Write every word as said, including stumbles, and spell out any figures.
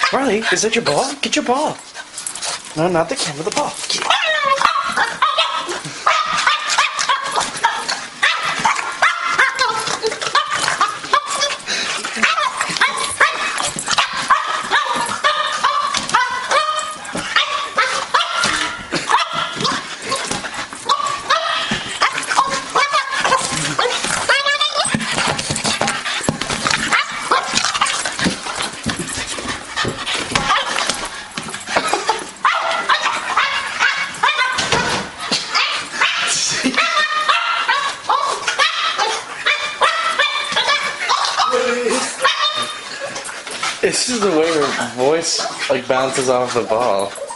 Riley, is that your ball? Get your ball. No, not the camera, the ball. Get it. It's just the way her voice like bounces off the ball.